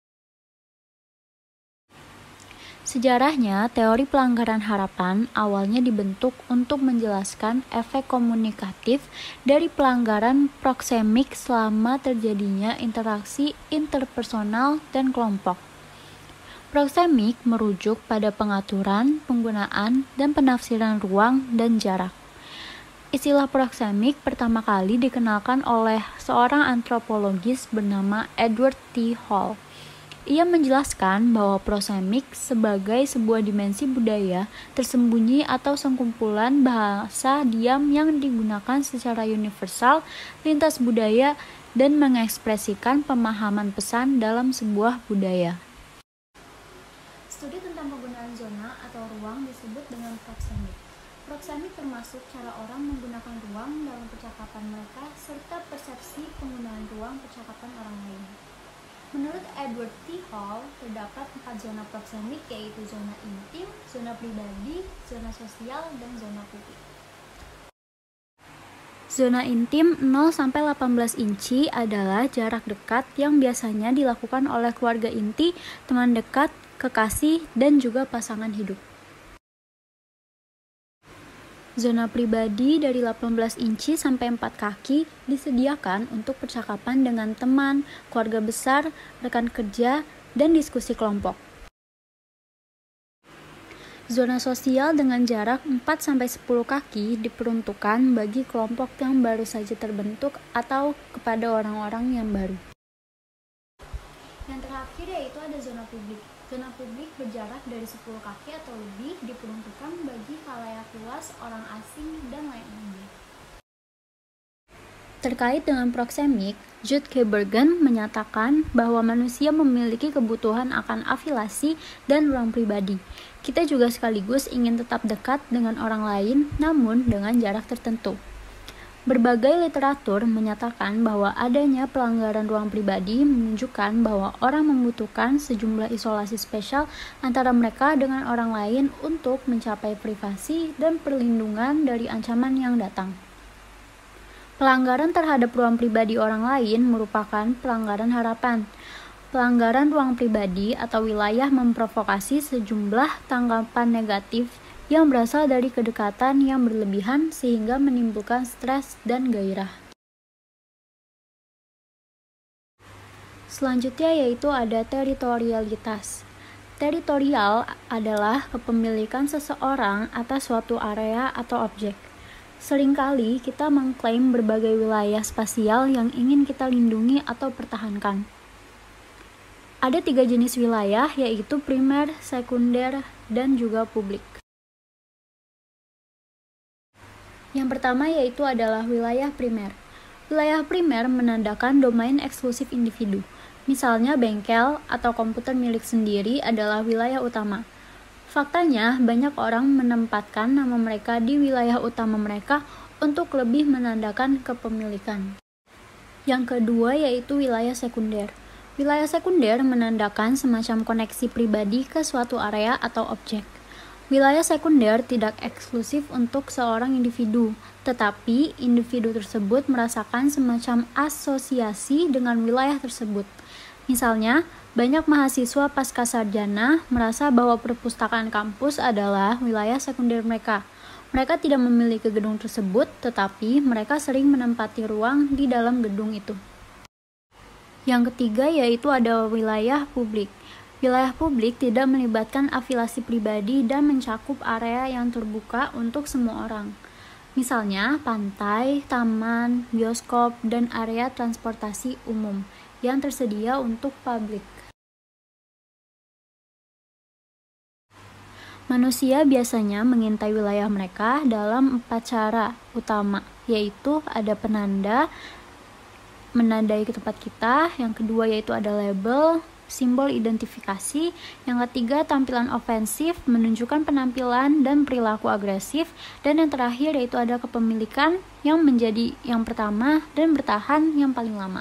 Sejarahnya, teori pelanggaran harapan awalnya dibentuk untuk menjelaskan efek komunikatif dari pelanggaran proksemik selama terjadinya interaksi interpersonal dan kelompok. Proksemik merujuk pada pengaturan, penggunaan, dan penafsiran ruang dan jarak. Istilah proksemik pertama kali dikenalkan oleh seorang antropologis bernama Edward T. Hall. Ia menjelaskan bahwa prosemik sebagai sebuah dimensi budaya tersembunyi atau sekumpulan bahasa diam yang digunakan secara universal lintas budaya dan mengekspresikan pemahaman pesan dalam sebuah budaya. Studi tentang penggunaan zona atau ruang disebut dengan proksemik. Proksemik termasuk cara orang menggunakan ruang dalam percakapan mereka serta persepsi penggunaan ruang percakapan orang lain. Menurut Edward T. Hall, terdapat 4 zona proksemik, yaitu zona intim, zona pribadi, zona sosial, dan zona publik. Zona intim 0-18 inci adalah jarak dekat yang biasanya dilakukan oleh keluarga inti, teman dekat, kekasih, dan juga pasangan hidup. Zona pribadi dari 18 inci sampai 4 kaki disediakan untuk percakapan dengan teman, keluarga besar, rekan kerja, dan diskusi kelompok. Zona sosial dengan jarak 4-10 kaki diperuntukkan bagi kelompok yang baru saja terbentuk atau kepada orang-orang yang baru. Yang terakhir yaitu ada zona publik. Zona publik berjarak dari 10 kaki atau lebih diperuntukkan bagi khalayak luas, orang asing, dan lain-lainnya. Terkait dengan proksemik, Jude Kebergen menyatakan bahwa manusia memiliki kebutuhan akan afiliasi dan ruang pribadi. Kita juga sekaligus ingin tetap dekat dengan orang lain, namun dengan jarak tertentu. Berbagai literatur menyatakan bahwa adanya pelanggaran ruang pribadi menunjukkan bahwa orang membutuhkan sejumlah isolasi spesial antara mereka dengan orang lain untuk mencapai privasi dan perlindungan dari ancaman yang datang. Pelanggaran terhadap ruang pribadi orang lain merupakan pelanggaran harapan. Pelanggaran ruang pribadi atau wilayah memprovokasi sejumlah tanggapan negatif yang berasal dari kedekatan yang berlebihan sehingga menimbulkan stres dan gairah. Selanjutnya yaitu ada teritorialitas. Teritorial adalah kepemilikan seseorang atas suatu area atau objek. Seringkali kita mengklaim berbagai wilayah spasial yang ingin kita lindungi atau pertahankan. Ada 3 jenis wilayah, yaitu primer, sekunder, dan juga publik. Yang pertama yaitu adalah wilayah primer. Wilayah primer menandakan domain eksklusif individu. Misalnya bengkel atau komputer milik sendiri adalah wilayah utama. Faktanya, banyak orang menempatkan nama mereka di wilayah utama mereka untuk lebih menandakan kepemilikan. Yang kedua yaitu wilayah sekunder. Wilayah sekunder menandakan semacam koneksi pribadi ke suatu area atau objek. Wilayah sekunder tidak eksklusif untuk seorang individu, tetapi individu tersebut merasakan semacam asosiasi dengan wilayah tersebut. Misalnya, banyak mahasiswa pascasarjana merasa bahwa perpustakaan kampus adalah wilayah sekunder mereka. Mereka tidak memiliki gedung tersebut, tetapi mereka sering menempati ruang di dalam gedung itu. Yang ketiga yaitu ada wilayah publik. Wilayah publik tidak melibatkan afiliasi pribadi dan mencakup area yang terbuka untuk semua orang. Misalnya, pantai, taman, bioskop, dan area transportasi umum yang tersedia untuk publik. Manusia biasanya mengintai wilayah mereka dalam 4 cara utama, yaitu ada penanda, menandai ke tempat kita, yang kedua yaitu ada label, simbol identifikasi, yang ketiga tampilan ofensif, menunjukkan penampilan dan perilaku agresif, dan yang terakhir yaitu ada kepemilikan yang menjadi yang pertama dan bertahan yang paling lama.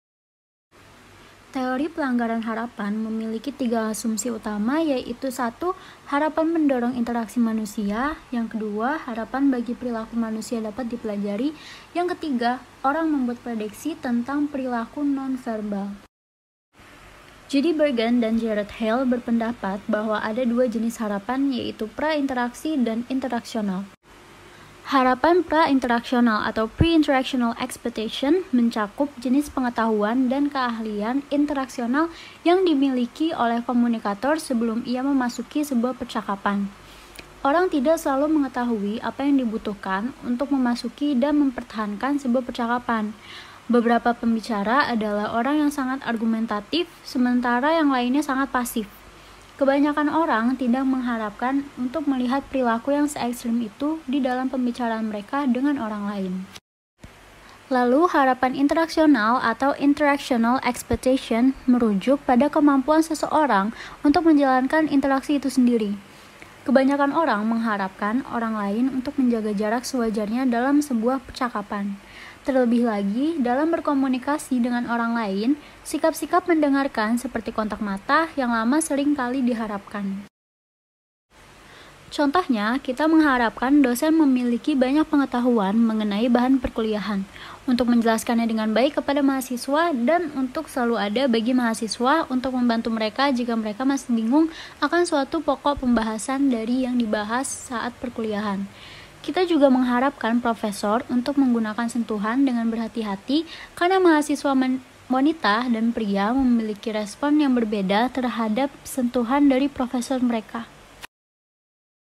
Teori pelanggaran harapan memiliki 3 asumsi utama, yaitu 1. Harapan mendorong interaksi manusia. Yang kedua, harapan bagi perilaku manusia dapat dipelajari. Yang ketiga, orang membuat prediksi tentang perilaku non-verbal. Judy Bergen dan Jared Hale berpendapat bahwa ada 2 jenis harapan, yaitu pra-interaksi dan interaksional. Harapan pra-interaksional atau pre-interactional expectation mencakup jenis pengetahuan dan keahlian interaksional yang dimiliki oleh komunikator sebelum ia memasuki sebuah percakapan. Orang tidak selalu mengetahui apa yang dibutuhkan untuk memasuki dan mempertahankan sebuah percakapan. Beberapa pembicara adalah orang yang sangat argumentatif, sementara yang lainnya sangat pasif. Kebanyakan orang tidak mengharapkan untuk melihat perilaku yang se-ekstrim itu di dalam pembicaraan mereka dengan orang lain. Lalu, harapan interaksional atau interactional expectation merujuk pada kemampuan seseorang untuk menjalankan interaksi itu sendiri. Kebanyakan orang mengharapkan orang lain untuk menjaga jarak sewajarnya dalam sebuah percakapan. Terlebih lagi, dalam berkomunikasi dengan orang lain, sikap-sikap mendengarkan seperti kontak mata yang lama sering kali diharapkan. Contohnya, kita mengharapkan dosen memiliki banyak pengetahuan mengenai bahan perkuliahan, untuk menjelaskannya dengan baik kepada mahasiswa dan untuk selalu ada bagi mahasiswa untuk membantu mereka jika mereka masih bingung akan suatu pokok pembahasan dari yang dibahas saat perkuliahan. Kita juga mengharapkan profesor untuk menggunakan sentuhan dengan berhati-hati karena mahasiswa wanita dan pria memiliki respon yang berbeda terhadap sentuhan dari profesor mereka.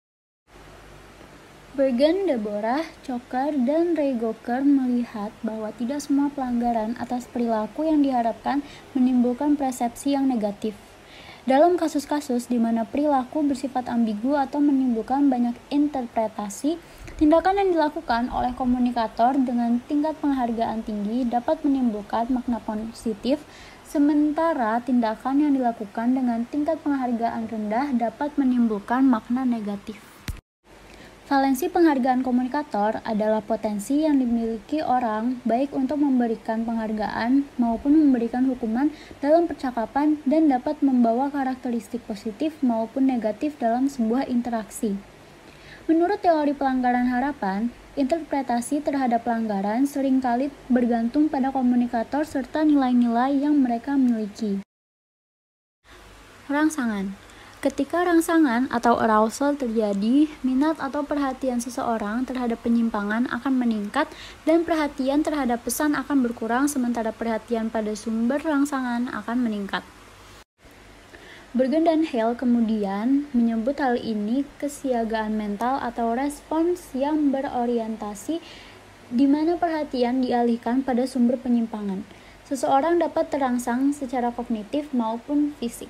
Bergen, Deborah, Coker, dan Ray Goker melihat bahwa tidak semua pelanggaran atas perilaku yang diharapkan menimbulkan persepsi yang negatif. Dalam kasus-kasus di mana perilaku bersifat ambigu atau menimbulkan banyak interpretasi, tindakan yang dilakukan oleh komunikator dengan tingkat penghargaan tinggi dapat menimbulkan makna positif, sementara tindakan yang dilakukan dengan tingkat penghargaan rendah dapat menimbulkan makna negatif. Valensi penghargaan komunikator adalah potensi yang dimiliki orang baik untuk memberikan penghargaan maupun memberikan hukuman dalam percakapan dan dapat membawa karakteristik positif maupun negatif dalam sebuah interaksi. Menurut teori pelanggaran harapan, interpretasi terhadap pelanggaran seringkali bergantung pada komunikator serta nilai-nilai yang mereka miliki. Rangsangan. Ketika rangsangan atau arousal terjadi, minat atau perhatian seseorang terhadap penyimpangan akan meningkat dan perhatian terhadap pesan akan berkurang sementara perhatian pada sumber rangsangan akan meningkat. Bergen dan Hale kemudian menyebut hal ini kesiagaan mental atau respons yang berorientasi di mana perhatian dialihkan pada sumber penyimpangan. Seseorang dapat terangsang secara kognitif maupun fisik.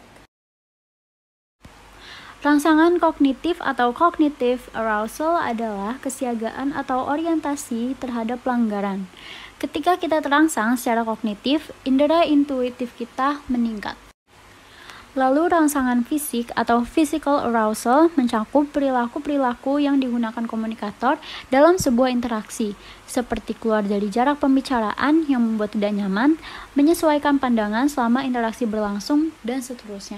Rangsangan kognitif atau cognitive arousal adalah kesiagaan atau orientasi terhadap pelanggaran. Ketika kita terangsang secara kognitif, indera intuitif kita meningkat. Lalu rangsangan fisik atau physical arousal mencakup perilaku-perilaku yang digunakan komunikator dalam sebuah interaksi, seperti keluar dari jarak pembicaraan yang membuat tidak nyaman, menyesuaikan pandangan selama interaksi berlangsung, dan seterusnya.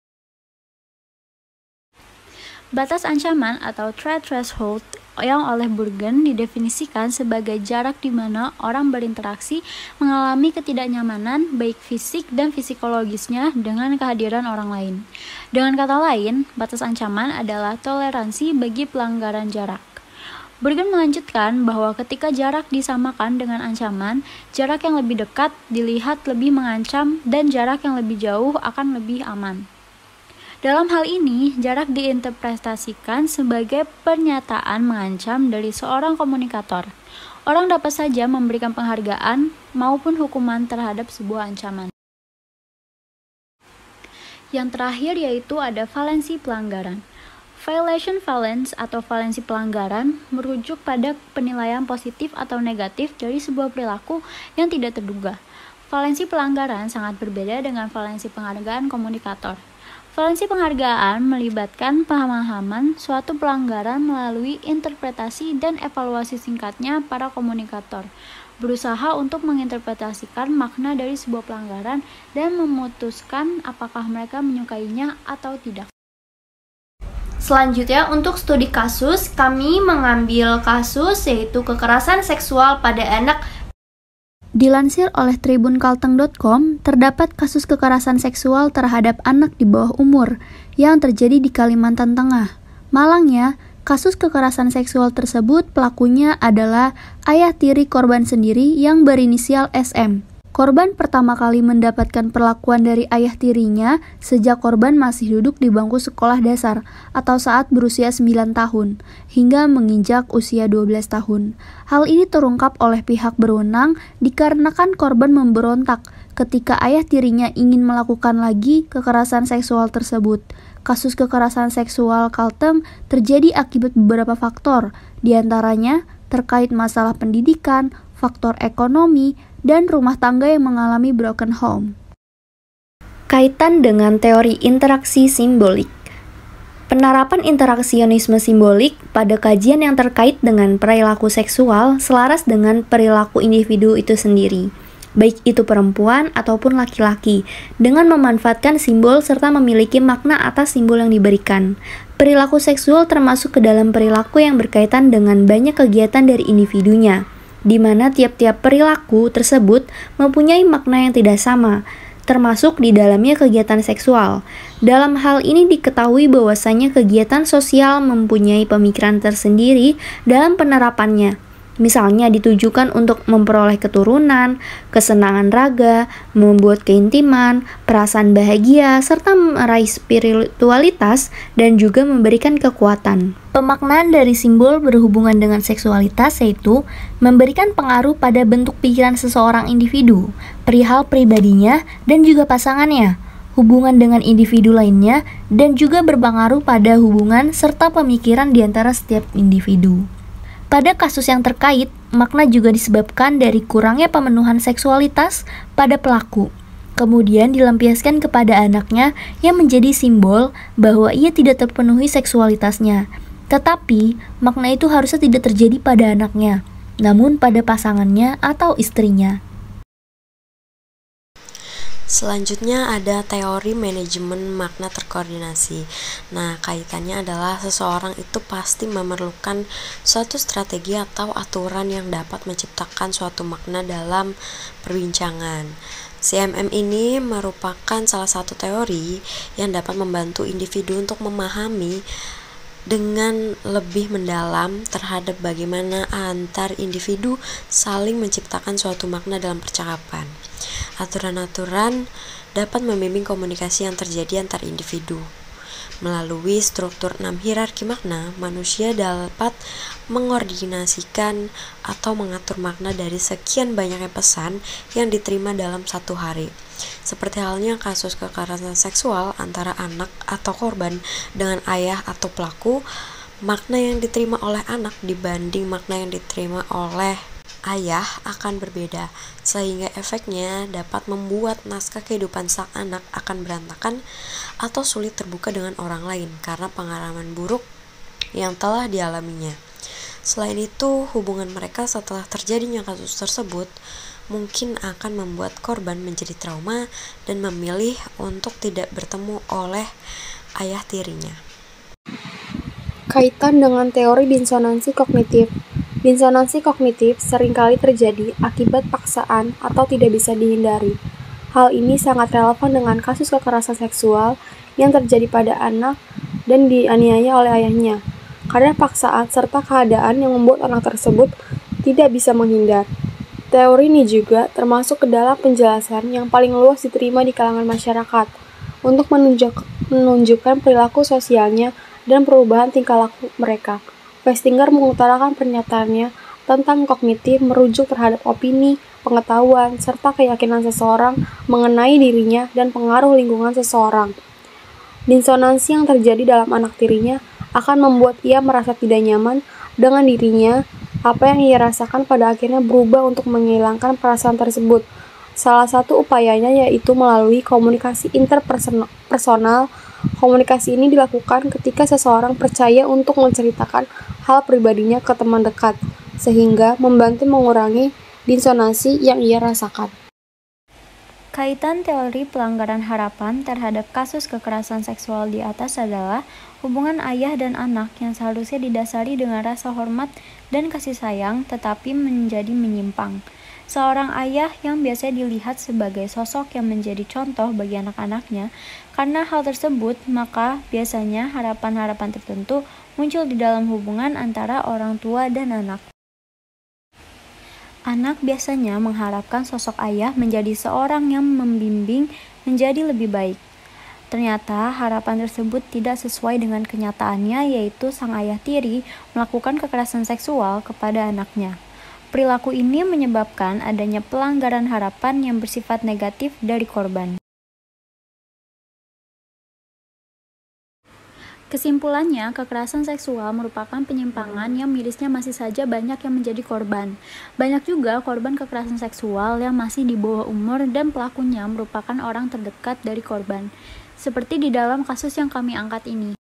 Batas ancaman atau threat threshold yang oleh Bergen didefinisikan sebagai jarak di mana orang berinteraksi mengalami ketidaknyamanan baik fisik dan psikologisnya dengan kehadiran orang lain. Dengan kata lain, batas ancaman adalah toleransi bagi pelanggaran jarak. Bergen melanjutkan bahwa ketika jarak disamakan dengan ancaman, jarak yang lebih dekat dilihat lebih mengancam dan jarak yang lebih jauh akan lebih aman. Dalam hal ini, jarak diinterpretasikan sebagai pernyataan mengancam dari seorang komunikator. Orang dapat saja memberikan penghargaan maupun hukuman terhadap sebuah ancaman. Yang terakhir yaitu ada valensi pelanggaran. Violation valence atau valensi pelanggaran merujuk pada penilaian positif atau negatif dari sebuah perilaku yang tidak terduga. Valensi pelanggaran sangat berbeda dengan valensi penghargaan komunikator. Valensi penghargaan melibatkan pemahaman suatu pelanggaran melalui interpretasi dan evaluasi singkatnya para komunikator, berusaha untuk menginterpretasikan makna dari sebuah pelanggaran dan memutuskan apakah mereka menyukainya atau tidak. Selanjutnya, untuk studi kasus, kami mengambil kasus yaitu kekerasan seksual pada anak. Dilansir oleh tribunkalteng.com, terdapat kasus kekerasan seksual terhadap anak di bawah umur yang terjadi di Kalimantan Tengah. Malangnya, kasus kekerasan seksual tersebut pelakunya adalah ayah tiri korban sendiri yang berinisial SM. Korban pertama kali mendapatkan perlakuan dari ayah tirinya sejak korban masih duduk di bangku sekolah dasar atau saat berusia 9 tahun hingga menginjak usia 12 tahun. Hal ini terungkap oleh pihak berwenang dikarenakan korban memberontak ketika ayah tirinya ingin melakukan lagi kekerasan seksual tersebut. Kasus kekerasan seksual Kalteng terjadi akibat beberapa faktor, diantaranya terkait masalah pendidikan, faktor ekonomi, dan rumah tangga yang mengalami broken home. Kaitan dengan teori interaksi simbolik. Penerapan interaksionisme simbolik pada kajian yang terkait dengan perilaku seksual selaras dengan perilaku individu itu sendiri, baik itu perempuan ataupun laki-laki, dengan memanfaatkan simbol serta memiliki makna atas simbol yang diberikan. Perilaku seksual termasuk ke dalam perilaku yang berkaitan dengan banyak kegiatan dari individunya, di mana tiap-tiap perilaku tersebut mempunyai makna yang tidak sama, termasuk di dalamnya kegiatan seksual. Dalam hal ini diketahui bahwasanya kegiatan sosial mempunyai pemikiran tersendiri dalam penerapannya. Misalnya ditujukan untuk memperoleh keturunan, kesenangan raga, membuat keintiman, perasaan bahagia, serta meraih spiritualitas dan juga memberikan kekuatan. Pemaknaan dari simbol berhubungan dengan seksualitas yaitu memberikan pengaruh pada bentuk pikiran seseorang individu, perihal pribadinya dan juga pasangannya, hubungan dengan individu lainnya, dan juga berpengaruh pada hubungan serta pemikiran di antara setiap individu. Pada kasus yang terkait, makna juga disebabkan dari kurangnya pemenuhan seksualitas pada pelaku. Kemudian dilampiaskan kepada anaknya yang menjadi simbol bahwa ia tidak terpenuhi seksualitasnya. Tetapi, makna itu harusnya tidak terjadi pada anaknya, namun pada pasangannya atau istrinya. Selanjutnya ada teori manajemen makna terkoordinasi. Nah, kaitannya adalah seseorang itu pasti memerlukan suatu strategi atau aturan yang dapat menciptakan suatu makna dalam perbincangan. CMM ini merupakan salah satu teori yang dapat membantu individu untuk memahami dengan lebih mendalam terhadap bagaimana antar individu saling menciptakan suatu makna dalam percakapan. Aturan-aturan dapat membimbing komunikasi yang terjadi antar individu. Melalui struktur 6 hierarki makna, manusia dapat mengordinasikan atau mengatur makna dari sekian banyaknya pesan yang diterima dalam satu hari. Seperti halnya kasus kekerasan seksual antara anak atau korban dengan ayah atau pelaku, makna yang diterima oleh anak dibanding makna yang diterima oleh ayah akan berbeda, sehingga efeknya dapat membuat naskah kehidupan sang anak akan berantakan atau sulit terbuka dengan orang lain karena pengalaman buruk yang telah dialaminya. Selain itu, hubungan mereka setelah terjadinya kasus tersebut mungkin akan membuat korban menjadi trauma dan memilih untuk tidak bertemu oleh ayah tirinya. Kaitan dengan teori disonansi kognitif. Disonansi kognitif seringkali terjadi akibat paksaan atau tidak bisa dihindari. Hal ini sangat relevan dengan kasus kekerasan seksual yang terjadi pada anak dan dianiaya oleh ayahnya, karena paksaan serta keadaan yang membuat anak tersebut tidak bisa menghindar. Teori ini juga termasuk ke dalam penjelasan yang paling luas diterima di kalangan masyarakat untuk menunjukkan perilaku sosialnya dan perubahan tingkah laku mereka. Festinger mengutarakan pernyataannya tentang kognitif merujuk terhadap opini, pengetahuan, serta keyakinan seseorang mengenai dirinya dan pengaruh lingkungan seseorang. Disonansi yang terjadi dalam anak tirinya akan membuat ia merasa tidak nyaman dengan dirinya. Apa yang ia rasakan pada akhirnya berubah untuk menghilangkan perasaan tersebut. Salah satu upayanya yaitu melalui komunikasi interpersonal. Komunikasi ini dilakukan ketika seseorang percaya untuk menceritakan hal pribadinya ke teman dekat, sehingga membantu mengurangi disonansi yang ia rasakan. Kaitan teori pelanggaran harapan terhadap kasus kekerasan seksual di atas adalah hubungan ayah dan anak yang seharusnya didasari dengan rasa hormat dan kasih sayang tetapi menjadi menyimpang. Seorang ayah yang biasanya dilihat sebagai sosok yang menjadi contoh bagi anak-anaknya, karena hal tersebut maka biasanya harapan-harapan tertentu muncul di dalam hubungan antara orang tua dan anak. Anak biasanya mengharapkan sosok ayah menjadi seorang yang membimbing menjadi lebih baik. Ternyata harapan tersebut tidak sesuai dengan kenyataannya, yaitu sang ayah tiri melakukan kekerasan seksual kepada anaknya. Perilaku ini menyebabkan adanya pelanggaran harapan yang bersifat negatif dari korban. Kesimpulannya, kekerasan seksual merupakan penyimpangan yang mirisnya masih saja banyak yang menjadi korban. Banyak juga korban kekerasan seksual yang masih di bawah umur dan pelakunya merupakan orang terdekat dari korban, seperti di dalam kasus yang kami angkat ini.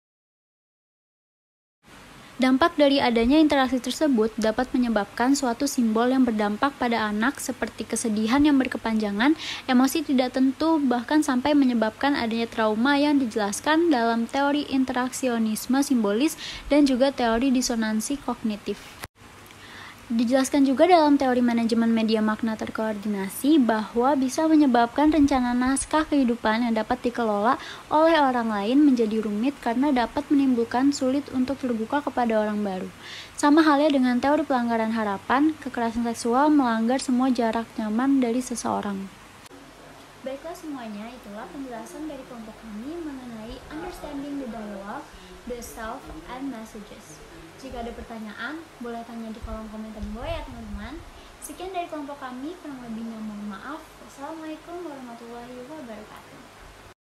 Dampak dari adanya interaksi tersebut dapat menyebabkan suatu simbol yang berdampak pada anak seperti kesedihan yang berkepanjangan, emosi tidak tentu, bahkan sampai menyebabkan adanya trauma yang dijelaskan dalam teori interaksionisme simbolis dan juga teori disonansi kognitif. Dijelaskan juga dalam teori manajemen media makna terkoordinasi bahwa bisa menyebabkan rencana naskah kehidupan yang dapat dikelola oleh orang lain menjadi rumit karena dapat menimbulkan sulit untuk terbuka kepada orang baru. Sama halnya dengan teori pelanggaran harapan, kekerasan seksual melanggar semua jarak nyaman dari seseorang. Baiklah semuanya, itulah penjelasan dari kelompok kami mengenai understanding the dialogue, the self, and messages. Jika ada pertanyaan, boleh tanya di kolom komentar di bawah ya teman-teman. Sekian dari kelompok kami, kurang lebihnya mohon maaf. Wassalamualaikum warahmatullahi wabarakatuh.